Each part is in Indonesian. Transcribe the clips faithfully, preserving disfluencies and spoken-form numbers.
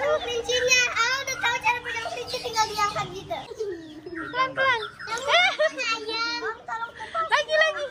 pegang kerincinya. Ah, udah tahu cara pegang kerinci, tinggal diangkat gitu. Pelan-pelan. Eh, lagi lagi.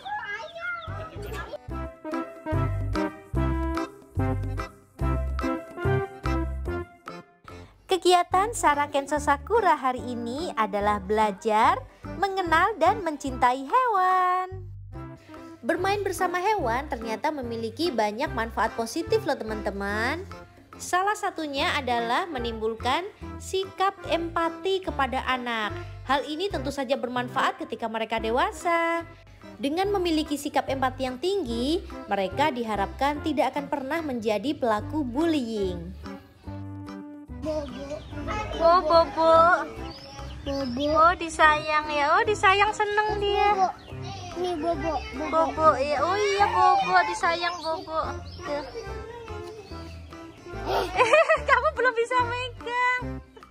Kegiatan Sarah Kenzo Sakura hari ini adalah belajar, mengenal dan mencintai hewan. Bermain bersama hewan ternyata memiliki banyak manfaat positif loh teman-teman. Salah satunya adalah menimbulkan sikap empati kepada anak. Hal ini tentu saja bermanfaat ketika mereka dewasa. Dengan memiliki sikap empati yang tinggi, mereka diharapkan tidak akan pernah menjadi pelaku bullying. Bobo. Oh, Bobo. Bobo. Oh, disayang ya. Oh, disayang, seneng dia. Ini Bobo. Bobo, ya. Oh iya, Bobo, disayang Bobo. Tuh. Kamu belum bisa megang.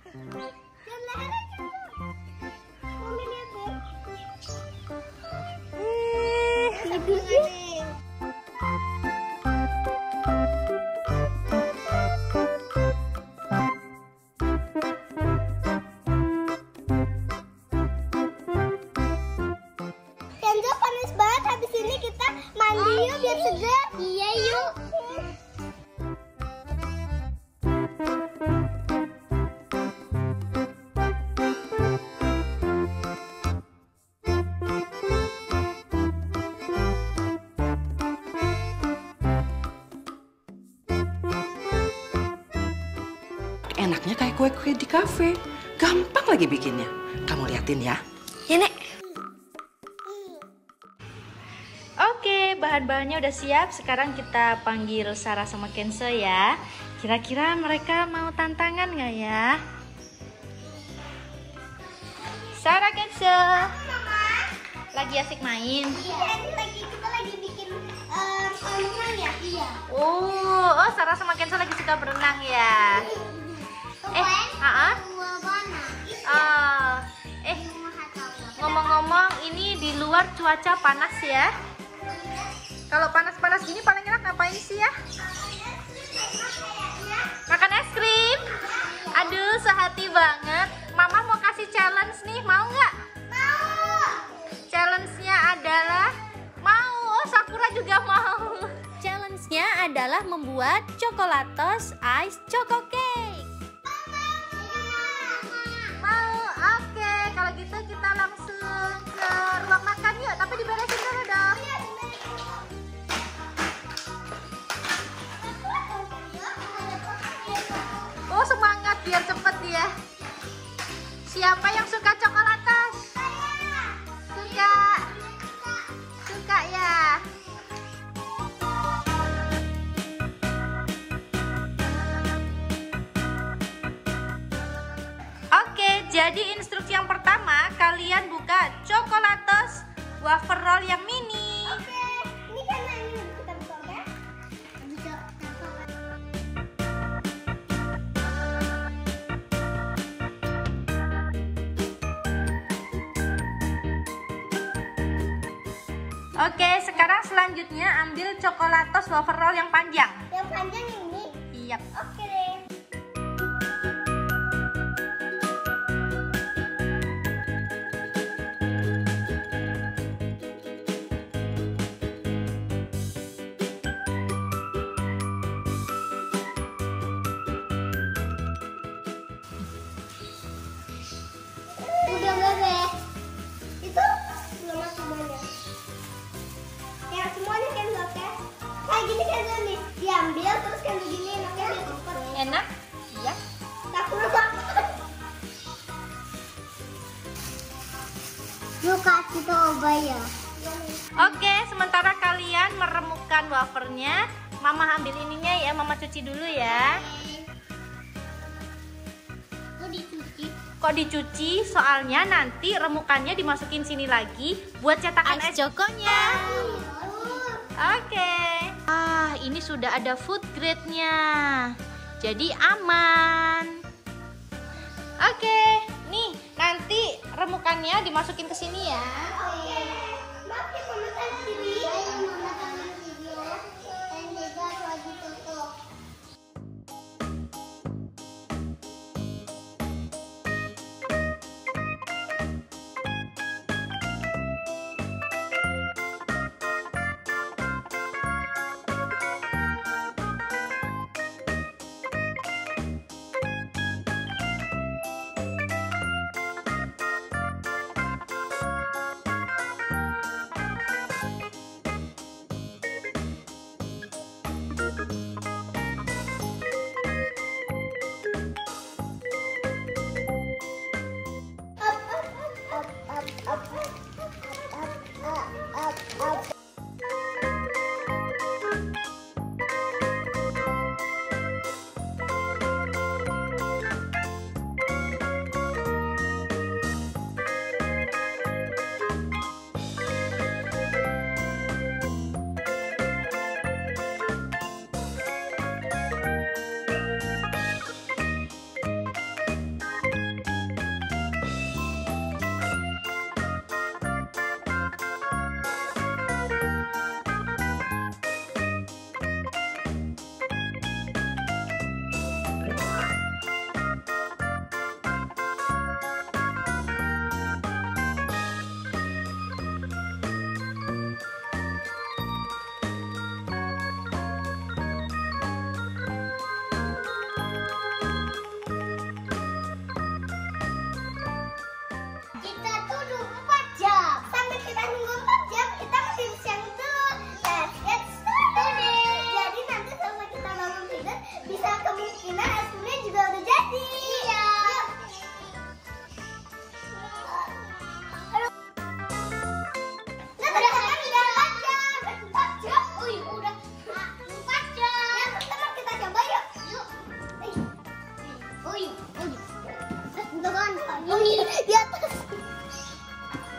Kenzo panas banget, habis ini kita mandi yuk biar segar. Iya yuk. Enaknya kayak kue-kue di kafe. Gampang lagi bikinnya. Kamu liatin ya. Ya, Nek. Oke, bahan-bahannya udah siap. Sekarang kita panggil Sarah sama Kenzo ya. Kira-kira mereka mau tantangan nggak ya? Sarah, Kenzo. Lagi asik main. Iya, ini lagi kita lagi bikin uh, kolam ya. Iya. Oh, oh Sarah sama Kenzo lagi suka berenang ya. Eh, ah, uh, eh, ngomong-ngomong, ini di luar cuaca panas ya. Kalau panas-panas gini paling enak ngapain sih ya? Makan es krim. Aduh, sehati banget. Mama mau kasih challenge nih, mau nggak? Mau. Challenge-nya adalah mau. Oh, Sakura juga mau. Challenge-nya adalah membuat Chocolatos Ice Choco Cake. Mau? Oke, kalau gitu kita langsung ke ruang makan yuk. Tapi diberesin dulu dong. Oh, semangat biar cepet ya. Siapa yang suka coklatos? Suka. Suka ya. Oke, jadi instruksi yang pertama, kalian buka Chocolatos wafer roll yang mini. Oke, ini kan ini kita buka, oke? Bisa. Oke, sekarang selanjutnya ambil Chocolatos wafer roll yang panjang. Yang panjang ini. Iya. Oke deh. Udah nggak deh? Itu belum masuk banyak. Ya semuanya kan oke? Kayak gini kan nih, diambil terus kan begini, oke diukur. Enak? Iya. Sakura banget. Yuk kasih coba ya. Oke, sementara kalian meremukkan wafernya, Mama ambil ininya ya, Mama cuci dulu ya. Mau dicuci? Kok dicuci? Soalnya nanti remukannya dimasukin sini lagi buat cetakan es cokonya. Oke. Ah, ini sudah ada food grade-nya. Jadi aman. Oke, nih nanti remukannya dimasukin ke sini ya. Maaf ya Mama Santri. Mama tangan video. Dan juga lagi tutup.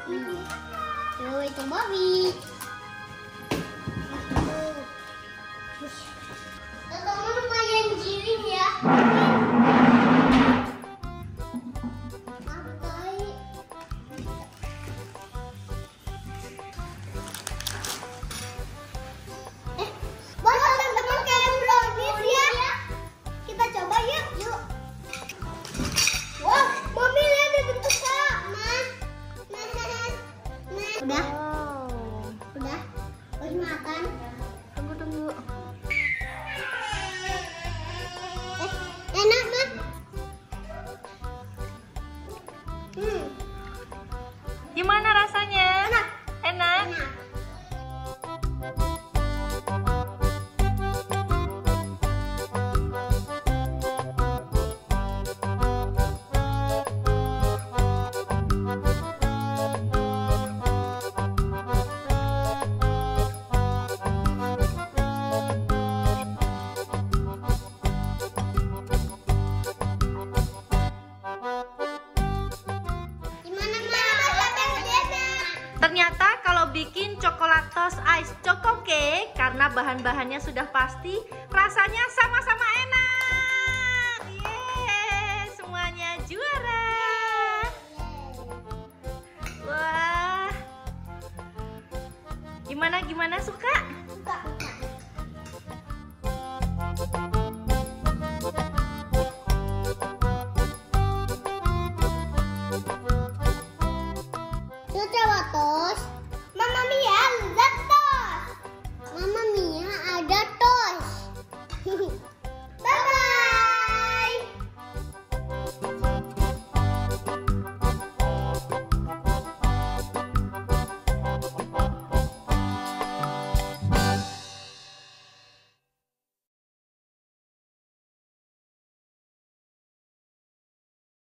Tuh, itu Bobby. Teman lumayan giring ya. Eh, buat teman-teman kayak brownies ya. Kita coba yuk, yuk. Wah, Mami lihat dibentuk Kak. Nah, nah, nah, nah. Udah, udah. Udah makan. Tunggu tunggu. Eh, enak mah. Hmm, Gimana rasanya? enak. Enak. Enak. Gimana mah? Siapa yang enak? Ternyata kalau bikin coklatos ice choco cake karena bahan-bahannya sudah pasti, rasanya sama-sama enak. Yeay, semuanya juara. Wah. Gimana gimana suka?